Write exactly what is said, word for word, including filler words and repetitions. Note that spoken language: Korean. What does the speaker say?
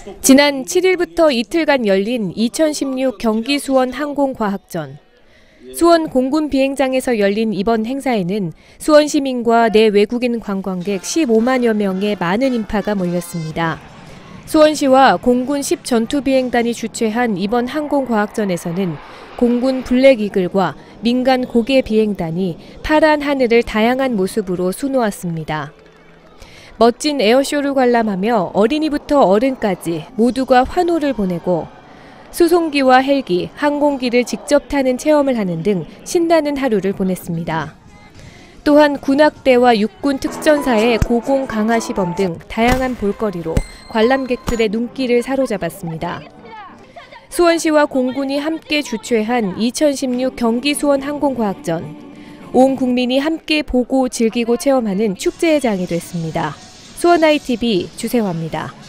지난 칠 일부터 이틀간 열린 이천십육 경기 수원 항공과학전. 수원 공군 비행장에서 열린 이번 행사에는 수원 시민과 내 외국인 관광객 십오만여 명의 많은 인파가 몰렸습니다. 수원시와 공군 십 전투비행단이 주최한 이번 항공과학전에서는 공군 블랙이글과 민간 고개 비행단이 파란 하늘을 다양한 모습으로 수놓았습니다. 멋진 에어쇼를 관람하며 어린이부터 어른까지 모두가 환호를 보내고 수송기와 헬기, 항공기를 직접 타는 체험을 하는 등 신나는 하루를 보냈습니다. 또한 군악대와 육군 특전사의 고공 강화 시범 등 다양한 볼거리로 관람객들의 눈길을 사로잡았습니다. 수원시와 공군이 함께 주최한 이천십육 경기 수원 항공과학전. 온 국민이 함께 보고 즐기고 체험하는 축제의 장이 됐습니다. 수원 아이티비 주세화입니다.